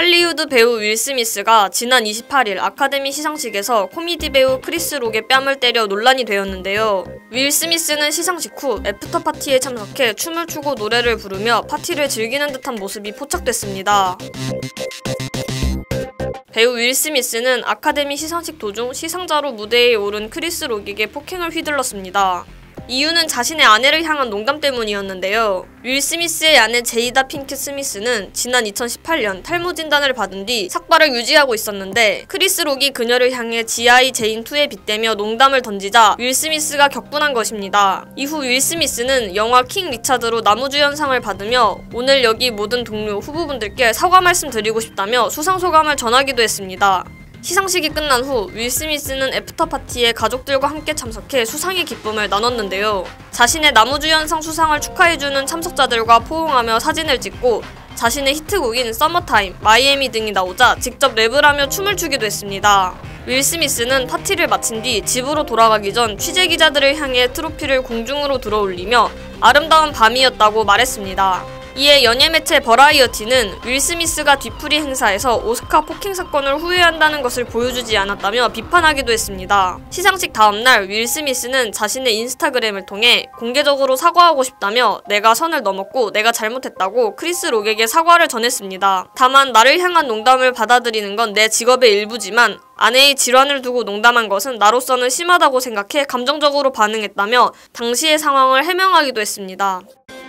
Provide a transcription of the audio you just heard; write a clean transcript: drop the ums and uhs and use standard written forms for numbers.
할리우드 배우 윌 스미스가 지난 28일 아카데미 시상식에서 코미디 배우 크리스 록의 뺨을 때려 논란이 되었는데요. 윌 스미스는 시상식 후 애프터 파티에 참석해 춤을 추고 노래를 부르며 파티를 즐기는 듯한 모습이 포착됐습니다. 배우 윌 스미스는 아카데미 시상식 도중 시상자로 무대에 오른 크리스 록에게 폭행을 휘둘렀습니다. 이유는 자신의 아내를 향한 농담 때문이었는데요. 윌 스미스의 아내 제이다 핑켓 스미스는 지난 2018년 탈모 진단을 받은 뒤 삭발을 유지하고 있었는데 크리스 록이 그녀를 향해 지아이 제인2에 빗대며 농담을 던지자 윌 스미스가 격분한 것입니다. 이후 윌 스미스는 영화 킹 리차드로 나무주연상을 받으며 오늘 여기 모든 동료 후보분들께 사과 말씀드리고 싶다며 수상소감을 전하기도 했습니다. 시상식이 끝난 후 윌 스미스는 애프터 파티에 가족들과 함께 참석해 수상의 기쁨을 나눴는데요. 자신의 나무주연상 수상을 축하해주는 참석자들과 포옹하며 사진을 찍고 자신의 히트곡인 서머타임, 마이애미 등이 나오자 직접 랩을 하며 춤을 추기도 했습니다. 윌 스미스는 파티를 마친 뒤 집으로 돌아가기 전 취재기자들을 향해 트로피를 공중으로 들어올리며 아름다운 밤이었다고 말했습니다. 이에 연예매체 버라이어티는 윌 스미스가 뒤풀이 행사에서 오스카 폭행 사건을 후회한다는 것을 보여주지 않았다며 비판하기도 했습니다. 시상식 다음날 윌 스미스는 자신의 인스타그램을 통해 공개적으로 사과하고 싶다며 내가 선을 넘었고 내가 잘못했다고 크리스 록에게 사과를 전했습니다. 다만 나를 향한 농담을 받아들이는 건 내 직업의 일부지만 아내의 질환을 두고 농담한 것은 나로서는 심하다고 생각해 감정적으로 반응했다며 당시의 상황을 해명하기도 했습니다.